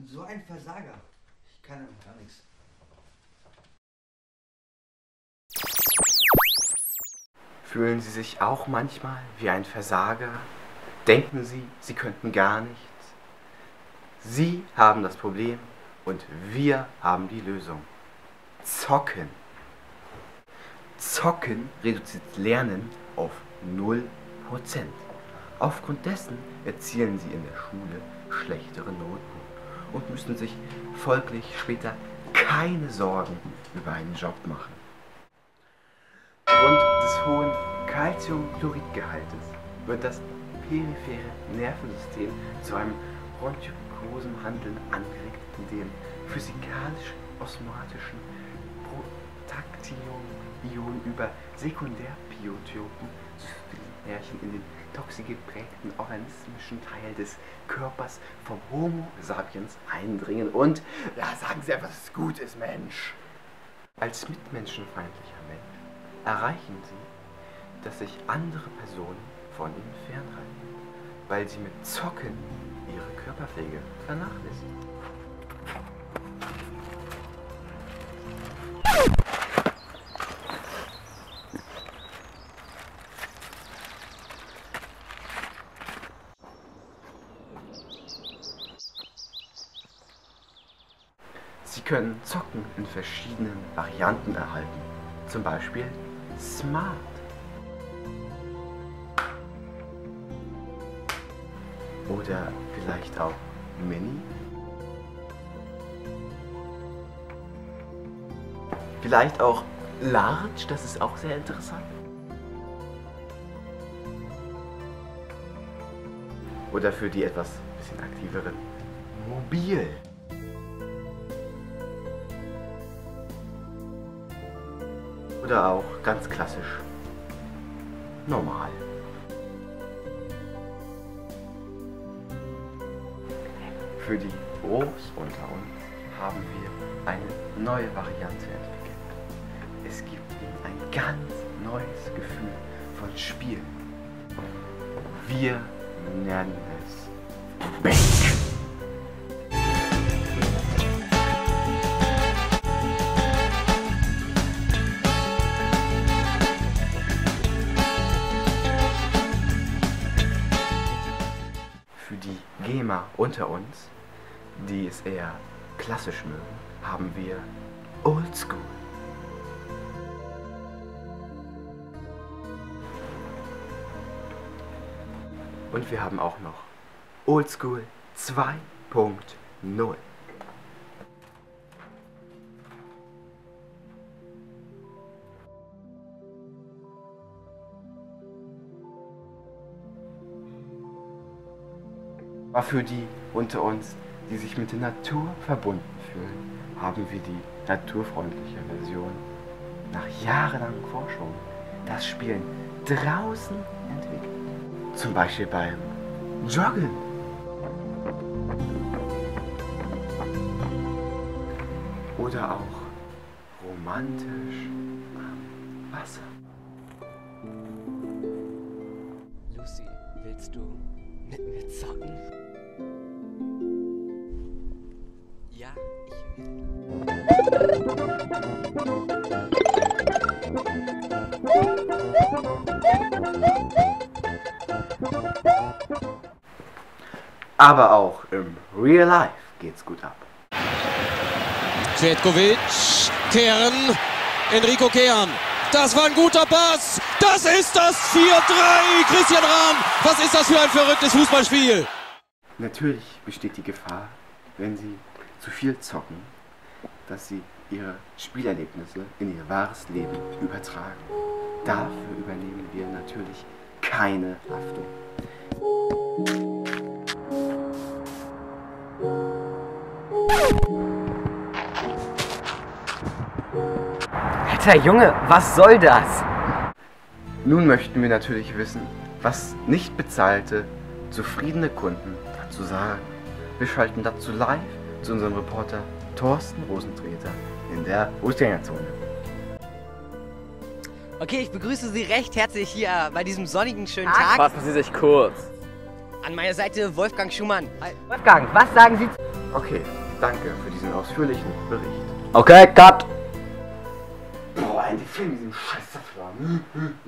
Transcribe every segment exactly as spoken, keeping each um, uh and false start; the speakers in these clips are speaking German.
bin so ein Versager. Ich kann gar nichts. Fühlen Sie sich auch manchmal wie ein Versager? Denken Sie, Sie könnten gar nichts? Sie haben das Problem und wir haben die Lösung. Zocken. Zocken reduziert Lernen auf null Prozent. Aufgrund dessen erzielen Sie in der Schule schlechtere Noten und müssen sich folglich später keine Sorgen über einen Job machen. Aufgrund des hohen Calciumchloridgehaltes wird das periphere Nervensystem zu einem bronchiokosen Handeln angeregt, in dem physikalisch-osmotischen Protaktionen über Sekundärbiotopen Märchen in den toxisch geprägten organismischen Teil des Körpers vom Homo sapiens eindringen und, ja, sagen Sie einfach, dass es gut ist, Mensch. Als mitmenschenfeindlicher Mensch erreichen Sie, dass sich andere Personen von Ihnen fernhalten, weil Sie mit Zocken Ihre Körperpflege vernachlässigen. Sie können Zocken in verschiedenen Varianten erhalten, zum Beispiel Smart. Oder vielleicht auch Mini. Vielleicht auch Large, das ist auch sehr interessant. Oder für die etwas bisschen aktiveren Mobil. Oder auch ganz klassisch normal. Für die Pros unter uns haben wir eine neue Variante entwickelt. Es gibt ihnen ein ganz neues Gefühl von Spiel. Wir nennen es Bank. Für die Gamer unter uns, die es eher klassisch mögen, haben wir Oldschool. Und wir haben auch noch Oldschool zwei Punkt null. Aber für die unter uns, die sich mit der Natur verbunden fühlen, haben wir die naturfreundliche Version. Nach jahrelangen Forschung das Spielen draußen entwickelt. Zum Beispiel beim Joggen. Oder auch romantisch am Wasser. Lucy, willst du mit mir zocken? Ja, ich will. Aber auch im Real Life geht's gut ab. Cvetkovic, Kern, Enrico Kern. Das war ein guter Pass. Das ist das vier drei. Christian Rahm. Was ist das für ein verrücktes Fußballspiel? Natürlich besteht die Gefahr, wenn Sie zu viel zocken, dass Sie Ihre Spielerlebnisse in Ihr wahres Leben übertragen. Dafür übernehmen wir natürlich keine Haftung. Alter Junge, was soll das? Nun möchten wir natürlich wissen, was nicht bezahlte, zufriedene Kunden dazu sagen. Wir schalten dazu live zu unserem Reporter Thorsten Rosentreter in der Fußgängerzone. Okay, ich begrüße Sie recht herzlich hier bei diesem sonnigen, schönen Tag. Fassen Sie sich kurz. An meiner Seite Wolfgang Schumann. Wolfgang, was sagen Sie Okay, danke für diesen ausführlichen Bericht. Okay, cut! Boah, die Film diesen scheiß Saftladen.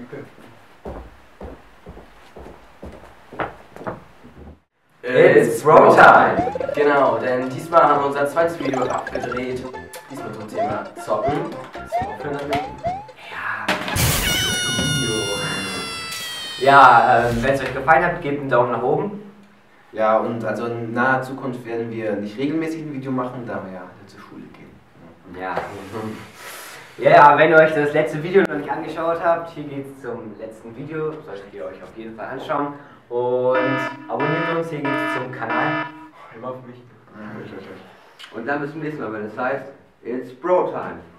It's Bro Time! Genau, denn diesmal haben wir unser zweites Video abgedreht. Diesmal zum Thema Zocken. Aufhören damit. Ja, Video. Ja, ähm, wenn es euch gefallen hat, gebt einen Daumen nach oben. Ja, und also in naher Zukunft werden wir nicht regelmäßig ein Video machen, da wir ja alle zur Schule gehen. Ja. Ja, ja, wenn ihr euch das letzte Video noch nicht angeschaut habt, hier geht es zum letzten Video, solltet ihr euch auf jeden Fall anschauen. Und abonniert uns, hier geht es zum Kanal. Immer auf mich. Und dann bis zum nächsten Mal, wenn es heißt, It's Bro Time.